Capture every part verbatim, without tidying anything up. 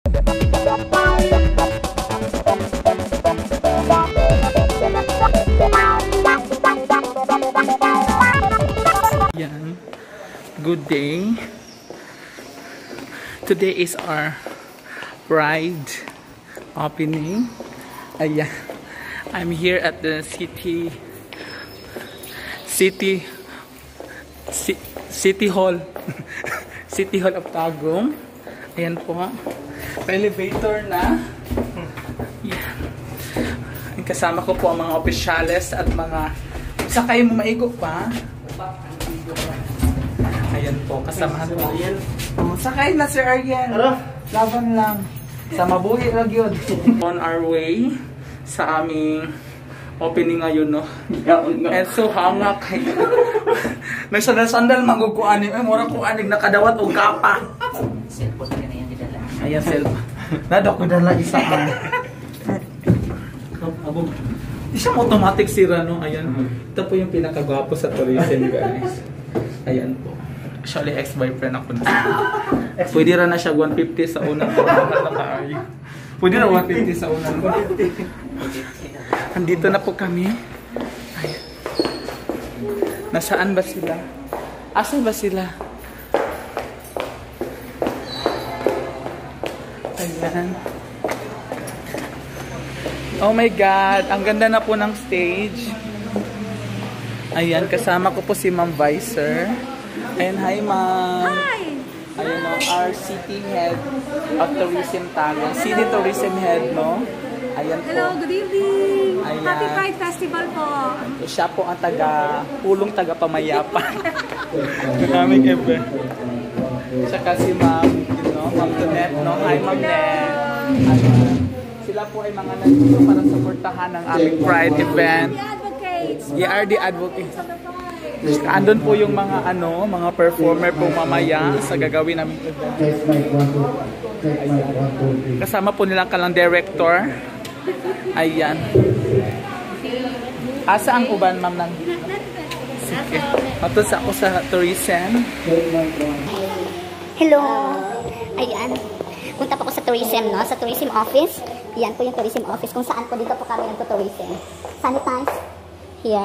Yan. Good day. Today is our bride opening. Ayan. I'm here at the city city ci, city hall city hall of Tagum. Ayan po. Elevator na. Yan. Kasama ko po ang mga opisyales at mga sakay mo maigo pa. Ayan po, kasama ko. Oh, sakay na Sir Ariel. Laban lang. Sa mabuhi lang yun. On our way sa aming opening ngayon, no? And so, hanga kayo. Nagsandal-sandal, magukuanin. Ay, mura ko anig nakadawat o gapa. Cellphone ka na yan, didala. Ayan, cellphone. Nada ko dala isa ka. Abog. Isang automatic sira, no? Ayan. Ito po yung pinakagwapo sa tourism, guys. Ayan po. Actually, ex-boyfriend ako na. Pwede rin na siya one fifty sa unang ko. Pwede na one fifty sa unang ko. Andito na po kami. Ayan. Nasaan ba sila? Asan ba sila? Ayan. Oh my God! Ang ganda na po ng stage. Ayan, kasama ko po si Ma'am Vicer. Ayan, hi Ma'am! Hi! Ayan o, our city head of tourism Tagum. City tourism head, no? Ayan po. Hello, good evening! Ayan. Happy Pride Festival po! Siya po ang taga, pulong taga Pamayapa. Ng aming event. Tsaka si Ma'am, you know, Ma'am Tonet, no? Hi Ma'am Net! Ayan. Sila po ay mga nandito para suportahan ang aming Pride event. The advocates! We are the advocates. Andun po yung mga ano, mga performer po mamaya sa gagawin namin event. Ayan. Kasama po nilang kalang director. Ayan. Asa ang uban, ma'am, nang sige. Matos ako sa tourism. Hello. Ayan. Punta po ko sa tourism, no? Sa tourism office. Yan po yung tourism office. Kung saan po dito po kami nagto-tourism. Sanitize. Here.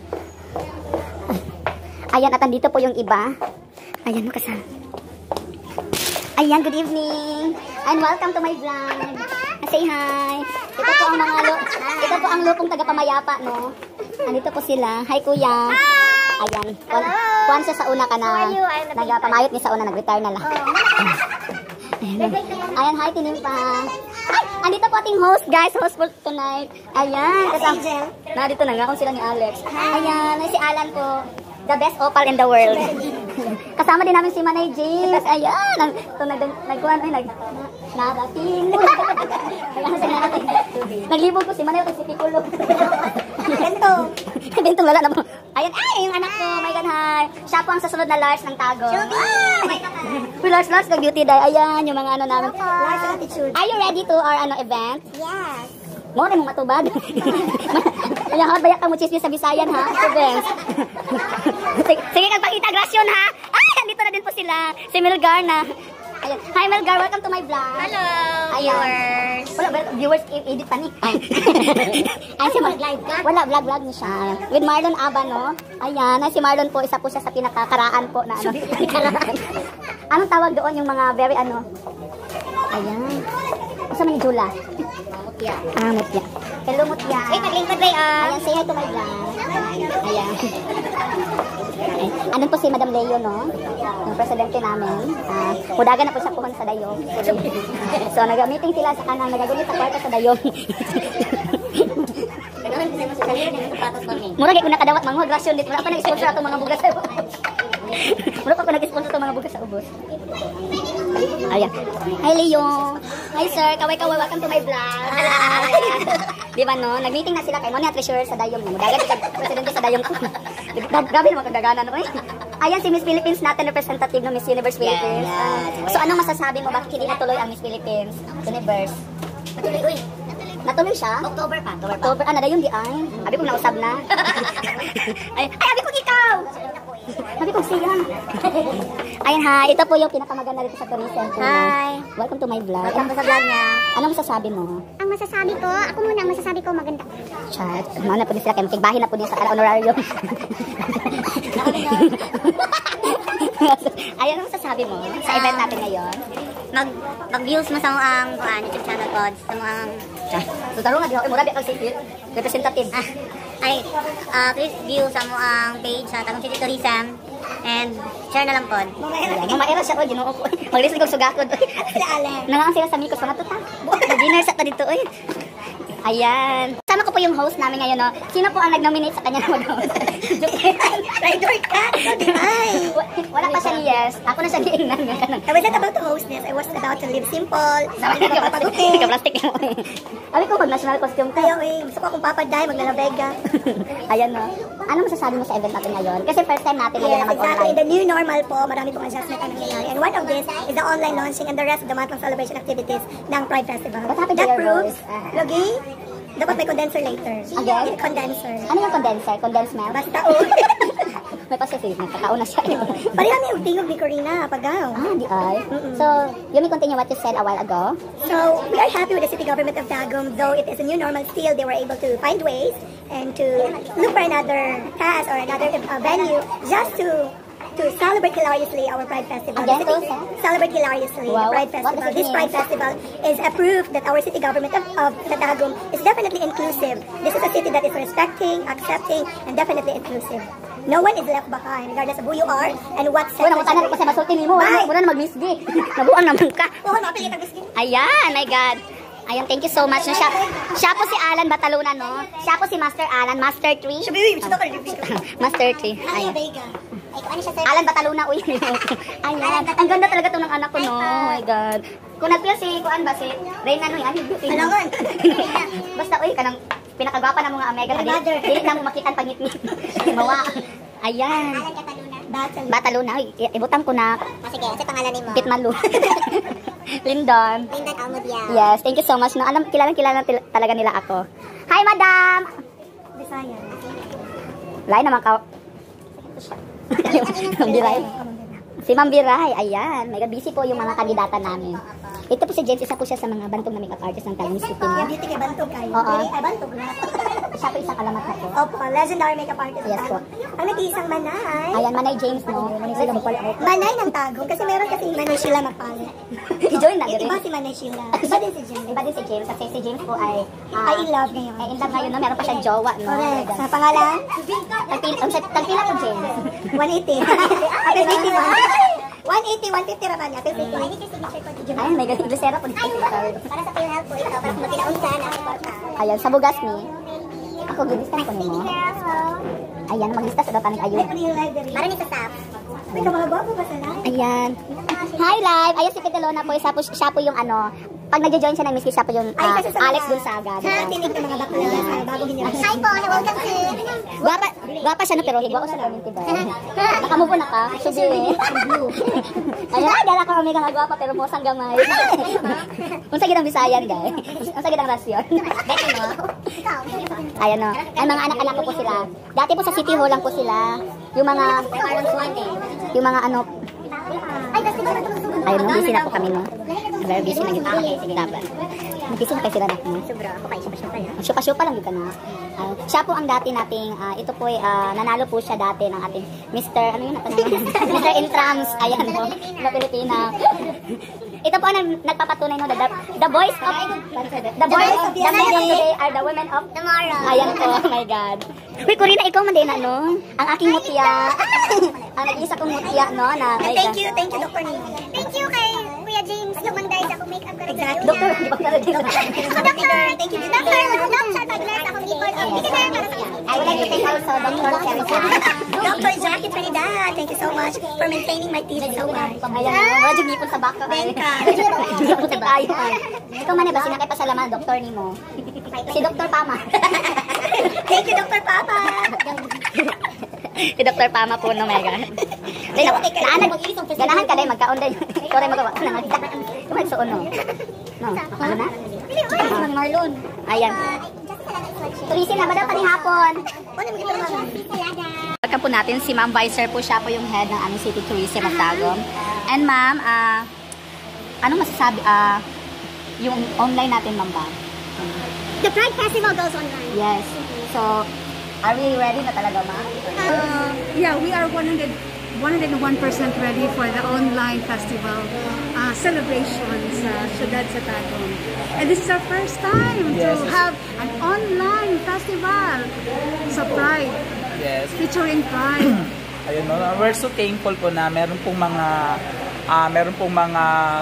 Ayan, at andito po yung iba. Ayan, makasama. Ayan, good evening. And welcome to my vlog. Say hi. Ito po ang mga lo ito po ang lupong taga Pamayapa, no? Andito po sila. Hi, kuya. Ayan. Kuwan siya sa una ka na. Nagpamayot niya sa una, nag-retire na lang. Ayan. Ayan, hi, Tinimpa. Ay, andito po ating host, guys. Host for tonight. Ayan. Kasama. Na, dito na nga kung sila ni Alex. Ayan, si Alan po. The best opal in the world. Kasama din namin si Manay James. Ayan. Ito, nagkuhan, ay, nag... Narating. Ayan, si Narating. Naglibog ko si Manay at si Piccolo. Bento. Bentong lala na po. Ayan, ay, yung anak ko. My God, hi. Siya po ang sasunod na Lars ng Tago. Ay! Lars, Lars, nag-beauty dye. Ayan, yung mga ano namin. Lars, attitude. Are you ready to our ano event? Yes. Mo rin mong matubad. Ayan, hawad bayak ka mo chismis sa Bisayan, ha? Events. Sige, sige kang pakita, grasyon, ha? Ay, andito na din po sila. Si Melgar na. Ayan. Hi, Melgar. Welcome to my vlog. Hello, Ayan. viewers! Wala, viewers, edit pa ni. Ay, si Marlon. Wala, vlog-vlog niya siya. With Marlon Aba, no? Ayan. Ay, si Marlon po, isa po siya sa pinakakaraan po na ano. Karaan. Anong tawag doon yung mga very ano? Ayan. Asa man ni Jula? Mutya. Ah, Mutya. Hello, Mutya. Ay, naglingkod ba yan? Ayan, say hi to my vlog. Ayan. Andun po si Madam Leo, no? Yung presidente namin. Uh, mudagan na po siya puhon sa Dayong. So, nag-meeting sila sa kanang, nagagulit sa kwarto sa Dayong. Mura, kaya ko nakadawat mga agrasyon dito. Wala pa nag-sponsor ato mga bugas sa ubos. Wala pa pa nag-sponsor ato mga bugas sa ubos. Ayan. Hi, Leo. Hi, sir. Kaway-kaway. Welcome to my vlog. Di ba, no? Nag-meeting na sila kay Monia Treasurer sa Dayong. Mudagan dito presidente sa Dayong. Grabe naman kagaganan, no? Ayan si Miss Philippines natin, representative ng Miss Universe Philippines. Yeah, yeah. So, anong masasabi mo? Bakit hindi natuloy ang Miss Philippines Universe? Natuloy, uy. Natuloy siya? October pa. October, October. Ah, nadayon di ay. Abi ko nausab na. ay, ay, abi ko ikaw! Sabi ko siya. Ayan, hi. Ito po yung pinakamaganda rito sa tourism. Hi. Welcome to my vlog. Welcome sa vlog niya. Anong masasabi mo? Ang masasabi ko, ako muna ang masasabi ko maganda. Chat. Mana po din sila kayo. Magbahin na po din sa honorarium. Ayan, ang masasabi mo sa event natin ngayon? Mag mag-views mo sa ang uh, YouTube channel ko, sa mga So, taro nga, di ako. Mura di ako representative. ah, ay uh, please view sa mo ang page sa Tagum City Tourism and share na lang pod. Mga maera siya, oy, ginoo ko. Mag-list ko sugakod. Sila Allen. Nangang sila sa Mikos, mga tuta. Nag-dinner sa ta dito, oy. Ayan. Sama ko po yung host namin ngayon, no? Sino po ang nag-nominate sa kanya na mag-host? Rider Cat. Ay. Wala pa siya ni Yes. Ako na siya giingnan. I was not about to host this. I was about to live simple. Sabi ko, Papagutin. plastic mo. Sabi ko, mag-national costume Kaya, tayo. eh, gusto ko akong papaday, maglalabega. Ayan, no? Ano masasabi mo sa event natin ngayon? Kasi first time natin ngayon Yes, na exactly. mag-online. The new normal po, marami pong adjustment ang nangyayari. And one of this is the online launching and the rest of the month ng celebration activities ng Pride Festival. What happened to That your proves, voice? Ah. Logi, dapat may condenser later. Again? Condenser. Ano yung condenser? Condensed milk? Basta o. May pa siya, sige. Nagkakaon na siya. Pareha may tingog ni Corina, pagaw. Ah, di ay. So, you may continue what you said a while ago. So, we are happy with the city government of Tagum, though it is a new normal still, they were able to find ways and to look for another task or another uh, venue just to to celebrate hilariously our Pride Festival. Again, The city- Rosa? celebrate hilariously Wow. the Pride What Festival. does it This mean? Pride Festival is a proof that our city government of, of Tagum is definitely inclusive. This is a city that is respecting, accepting, and definitely inclusive. No one is left behind, regardless of who you are and what Uy, namutangan ko kasi masulti ni mo. Bye! Muna na mag-misdi. Nabuang naman ka. Oo, napili ka gusto. Ayan, my God. Ayan, thank you so much. No, siya, siya po si Alan Bataluna, no? Siya po si Master Alan, Master three. Master three. Ay, Ayan. Vega. Ay, kung ano siya, sir? Alan Bataluna, uy. Ayan. Ang ganda talaga to ng anak ko, no? Oh my God. Kung nag-feel si, kuan ba, si Reyna, no? Yan, beauty. Alangan. Basta, uy, kanang pinakagwapa ng mga Omega. My mother. Dili na mo makita ang pangit-ngit. Mawa. Ayan. Alan Cataluna. Battle. Bataluna, uy. Ibutang ko na. Ah, sige, kasi pangalan ni mo. Pitmalu. Lindon. Lindan Almudia. Yes, thank you so much. No, alam, kilala-kilala til- talaga nila ako. Hi, madam! Bisaya. Lai naman ka. Ma'am Biray. Si Ma'am Biray, ayan. Mega busy po yung mga kandidata namin. Ito po si James, isa po siya sa mga bantog na makeup artist ng Tagum City. Yung beauty kay Bantog kayo. Oo. Ay, Bantog na. Siya po isang alamat na po. Opo, legendary makeup artist. Yes po. Ang nag-iisang Manay. Ayan, Manay James, no? Manay sila magpala out. Manay ng Tagum. Kasi meron kasi Manay Sheila magpalit. I-join na, Yung gano'n. iba si Manay Sheila. Iba din si Jen. Iba din si James, kasi si James po ay... ah, Ay, in love ngayon. Ay, in love ngayon, no? Meron pa siya jowa, no? Correct. Sa pangalan? Tagpila, ang sa- tagpila ko, James. one eighty. Apple fifty-one. one eighty, one fifty raman niya. Apple fifty. I need your signature for the Ay, may ganito. Glisera po dito. Para sa PhilHealth po ito. Para kung magkinaunsa na suporta. Ayan, sa bugas ni. Ako, gilistan ko nimo. Ayan, maglista sa daw kami ayun. Para ni sa staff. May mga gwapo ba sa live? Ayan. Hi, live! Ayan si Petelona po. Siya po, siya po yung ano, pag nag-join siya ng Miss Kiss, siya po yung ah, kasi sa Alex mga- Gonzaga. Sa diba? tinig ng mga bakla sa bagong generation. Hi po, welcome to... Gwapa, gwapa siya no, pero higwa ko sa community ba? Nakamubo na ka? Subi eh. Ayan, ay, dala ko kami nga gwapa, pero mosang gamay. Unsa gid ang Bisayan, guys? Unsa gid ang rasyon? Beto mo? Ikaw. Ayan no. Ang mga anak-anak ko po sila. Dati po sa City Hall lang po sila. Yung mga, yung mga ano, Ay, kasi ba natulog-tulog? ayun no, busy na po kami no. Very busy na yun. Okay, sige dapat. Busy na kayo sila na. No? Sobra. Ako kayo, siya-siya yan. Syupa-syupa lang yun ka na. Ah, siya po ang dati nating, ah, ito po, ay, ah, nanalo po siya dati ng ating Mister ano yun? Mister Intrams. Ayan po, na Pilipina. Ito po ang nag- nagpapatunay no, the, the boys of, the boys of the men of today are the women of Tomorrow. Ayan po, oh my God. Uy, Corina, ikaw man din, ano? Ang aking mutya. Ang nag-isa kong mutya, no? Na, my Thank God. you, thank you, Doctor Nino. Thank you kay Kuya James Lumangday sa akong makeup corrector. Exactly. Doctor, di ba ka na dito? Doctor, thank you. Doctor, Doctor Taglas, ako Nicole. Hindi ka na para sa I would like to thank also Doctor Teresa. Doctor Jackie Trinidad, thank you so much for maintaining my teeth so much. Ayan, no? Wala yung ngipon sa baka. Bengka. Puti tayo. Ikaw man, ba, sinakay pa sa laman, Doktor ni mo. Si Doktor Pama. Thank you, Doctor Papa. Si Doctor Pama po no mega. Dahil ako, naanan, ganahan ka din, magkaon din. Sorry, magawa ko na. Kumain suon no. No, ano na? Ang Marlon. Ayan. Tulisin na ba daw panihapon? Welcome po natin si Ma'am Vicer po, siya po yung head ng aming City Tourism of Tagum. And ma'am, ah, ano masasabi, ah, yung online natin ma'am ba? The Pride Festival goes online. Yes. So, are we ready na talaga ma'am? Uh, yeah, we are one hundred, one hundred one percent ready for the online festival uh, celebrations sa uh, Ciudad sa Tagum. And this is our first time Yes. to have an online festival sa Pride. Yes. Featuring Pride. Ayun, no? We're so thankful po na meron pong mga uh, meron pong mga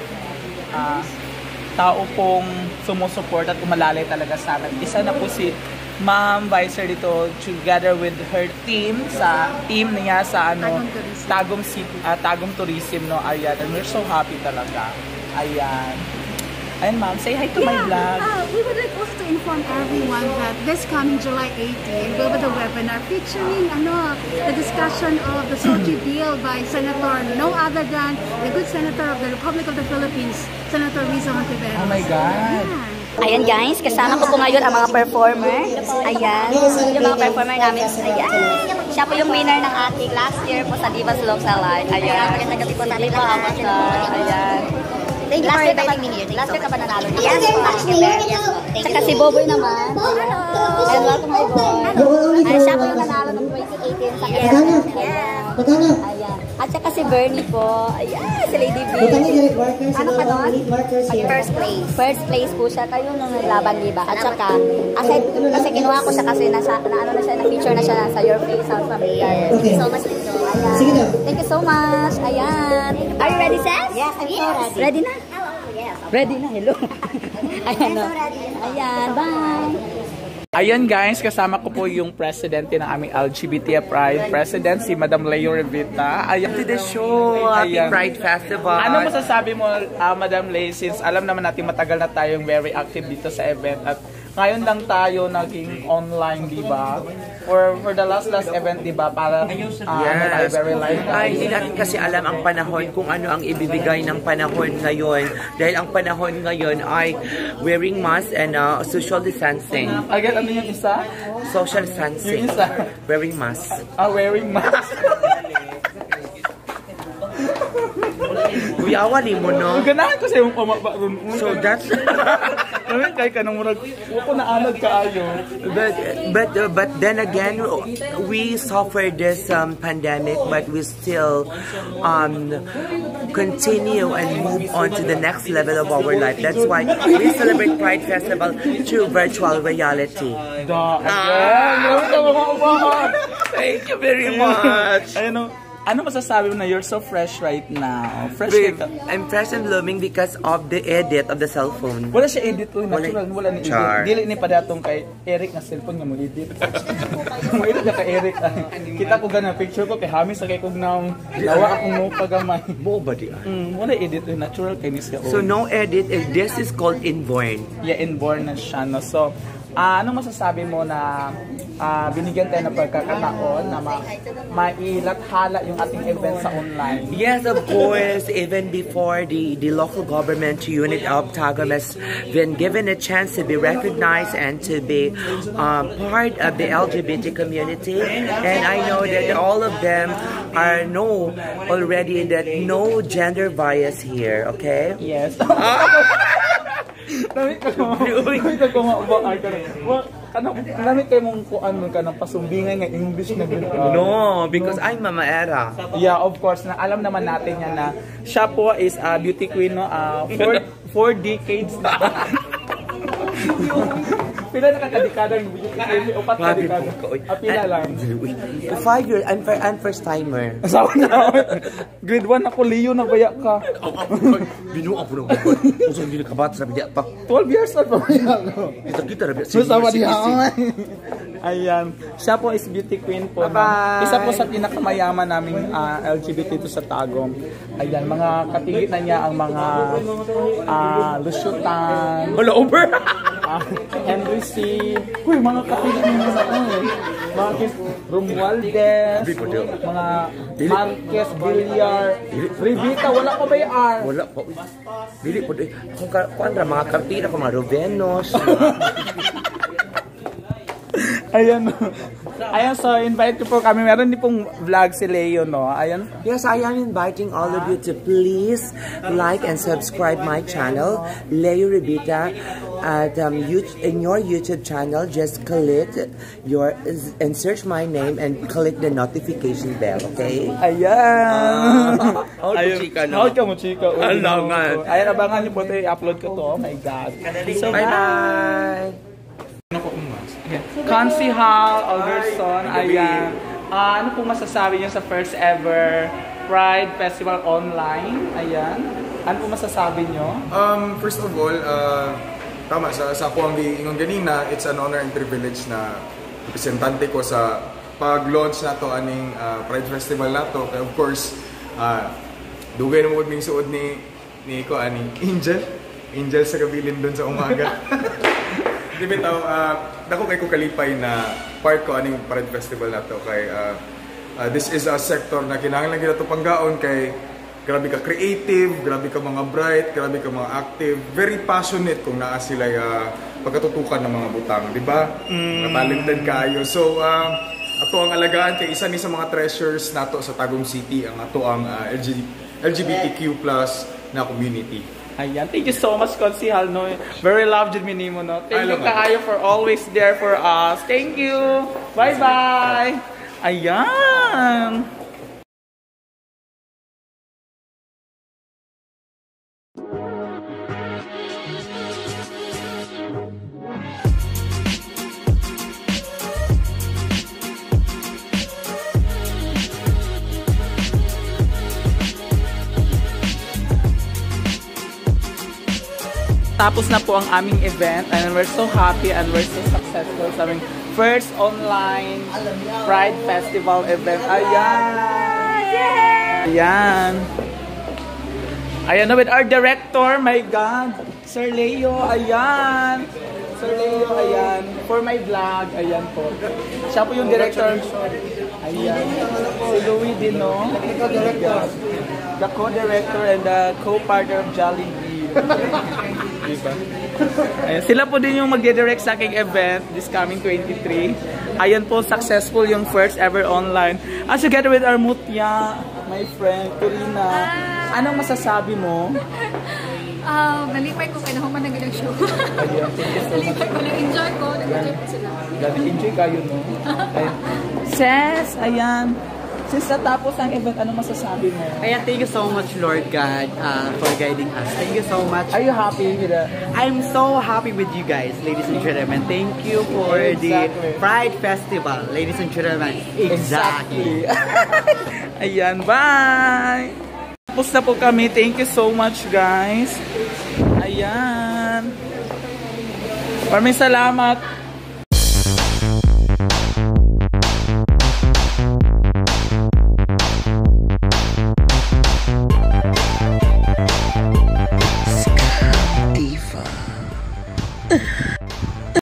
uh, tao pong sumusuport at umalalay talaga sa amin. Isa na po si Ma'am Vicer dito together with her team sa team niya sa ano Tagum City, uh, Tagum Tourism no. Ayan, and we're so happy talaga. Ayan. Ayan ma'am, say hi to Yeah, my vlog. Uh, we would like also to inform everyone that this coming July eighteenth will be the webinar featuring ano, the discussion of the Sochi Bill by Senator, no other than the good Senator of the Republic of the Philippines, Senator Riza Ontiveros. Oh my God. Yeah. Ayan guys, kasama ko po ngayon ang mga performer. Ayan, yung mga performer namin. Ayan, siya po yung winner ng ating last year po sa Divas Love sa Live. Ayan, magandang gabi po sa ating lahat. Ayan. Thank you Last for year ka ba, inviting me here. last year ka ba nanalo? Yes, last year. Thank Tsaka si Boboy naman. Ayan, welcome my boy. Ay, siya po yung nanalo ng twenty eighteen sa Quezon. Ayan. Ayan. At saka si Bernie po. Ayan, si Lady B. Ano ka doon? First place. First place po siya. Kayo nung naglaban, di ba? At saka, aside, kasi kinuha ko siya kasi nasa, na ano na siya, na-feature na siya sa Your Face Sound Familiar. Thank you so much, Lito. Ayan. Thank you so much. Ayan. Are you ready, Seth? Yes, I'm so ready. Ready na? Yes. Ready na, hello. Ayan, no. Ayan, bye. Ayan guys, kasama ko po yung presidente ng aming L G B T Pride President, si Madam Leo Revita. Ayan to the show, Happy Ayan. Pride Festival. Ano masasabi mo, uh, Madam Leo, since alam naman natin matagal na tayong very active dito sa event at ngayon lang tayo naging online, di ba? For, for the last last event, di ba? Para uh, Yes. ano tayo, very live. Ay, hindi natin kasi alam ang panahon kung ano ang ibibigay ng panahon ngayon. Dahil ang panahon ngayon ay wearing mask and uh, social distancing. Again, ano yung isa? Social distancing. Yung isa? Wearing mask. Ah, wearing mask. Kuya, awali mo, no? Ganahan ko sa yung pamaba. So that's... Namin kay ka nang murag, wako na anod kaayo. But but uh, but then again, we suffered this um, pandemic, but we still um, continue and move on to the next level of our life. That's why we celebrate Pride Festival through virtual reality. Da, again. Thank you very much. Ayun, ano masasabi mo na you're so fresh right now? Fresh Babe, ka. I'm fresh and blooming because of the edit of the cell phone. Wala siya edit ko, natural, wala ni edit. Char. Dili ni padatong kay Eric na cellphone niya mo edit. Mo edit na kay Eric. Kita ko ganang picture ko kay Hamis sa kay kog naong lawa akong mo pagamay. Mo ba di? Mm, wala edit, natural kay ni siya. So no edit, eh, this is called inborn. Yeah, inborn na siya, no? So, uh, anong masasabi mo na uh, binigyan tayo ng pagkakataon na ma mailathala yung ating event sa online? Yes, of course. Even before the, the local government unit of Tagum has been given a chance to be recognized and to be um, part of the L G B T community. And I know that all of them are know already that no gender bias here, okay? Yes. Lamit ka mo. Lamit ka mo. Ay, lamit kayo mong kuan mo ka ng pasumbingay nga English na gano'n. No, because I'm Mama Era. Yeah, of course. Na alam naman natin yan na siya po is a beauty queen, no? Uh, four, four decades na. Pila na kakadikada ng beauty queen? Upat na dekada. Ah, pila lang. Five years, I'm, I'm first timer. Asawa na. Grade one ako, Leo, nabaya ka. Binuha po na ako. Kung hindi nakabata sa bidya pa. twelve years old pa baya ko. Kita-kita na bidya. Susama diha. Ayan. Siya po is beauty queen po. Bye-bye. Isa po sa pinakamayaman naming uh, L G B T to sa Tagum. Ayan, mga katigit na niya ang mga uh, lusyutan. Wala over! ah, Henry C. Uy, mga kapiling mo na eh. Mga Kis Romualdez, mga Marquez Villar, Rivita, wala ko ba yung R? Wala po. Dili po. Kung kuan ra mga kartira ko mga Rovenos. Ayan. Ayan, so invite ko po kami. Meron din pong vlog si Leo, no? Ayan. Yes, I am inviting all of you to please like and subscribe my channel, Leo Rivita. At um, you, in your YouTube channel, just click your and search my name and click the notification bell, okay? Ayan. How to chika, no? How ka mo chika? Ano nga? Ayan, abangan niyo po ito. I-upload ko to. Oh my God. So, bye-bye! Concy Hall, Alderson, ayan. Uh, ano pong masasabi niyo sa first ever Pride Festival online? Ayan. Ano pong masasabi niyo? Um, first of all, uh, tama, sa, sa ako ang giingon ganina, it's an honor and privilege na representante ko sa pag-launch na to aning uh, Pride Festival na to. Of course, uh, dugay na mo ming suod ni, ni ko, aning Angel. Angel sa kabilin doon sa umaga. Di bitaw, uh, dako kay ko kalipay na part ko aning Pride Festival na to kay uh, uh, this is a sector na kinahanglan gyud ato panggaon kay grabe ka creative, grabe ka mga bright, grabe ka mga active, very passionate kung naa sila uh, pagkatutukan ng mga butang, di ba? Mm. Talented kayo. So uh, ato ang alagaan kay isa ni sa mga treasures nato sa Tagum City ang ato ang uh, L G B T Q plus na community. Ayan, thank you so much, Concy Hall, no? Very loved yun minimo, no? Thank you kaayo for always there for us. Thank you! Bye-bye! Ayan! Tapos na po ang aming event and we're so happy and we're so successful sa aming first online Pride Festival event. Ayan! Ayan! Ayan na with our director, my God! Sir Leo, ayan! Sir Leo, ayan. For my vlog, ayan po. Siya po yung director. Ayan. Si Louie Dino. The co-director and the co-partner of Jollibee. Diba? Ayan, sila po din yung magdidirect sa aking event this coming twenty-three. Ayan po, successful yung first ever online. And together with our mutya, my friend, Corina. Anong masasabi mo? Uh, nalipay ko kayo na human nag-ilang show. Ayan, thank you so much. Nalipay ko, nag-enjoy ko, nag-enjoy po sila. Nag-enjoy kayo, no? Ayan. Ses, ayan. Since natapos ang event, anong masasabi mo? Kaya thank you so much, Lord God, uh, for guiding us. Thank you so much. Are you happy with the... I'm so happy with you guys, ladies and gentlemen. Thank you for Exactly. the Pride Festival, ladies and gentlemen. Exactly. Ayan, bye! Tapos na po kami. Thank you so much, guys. Ayan. Maraming salamat.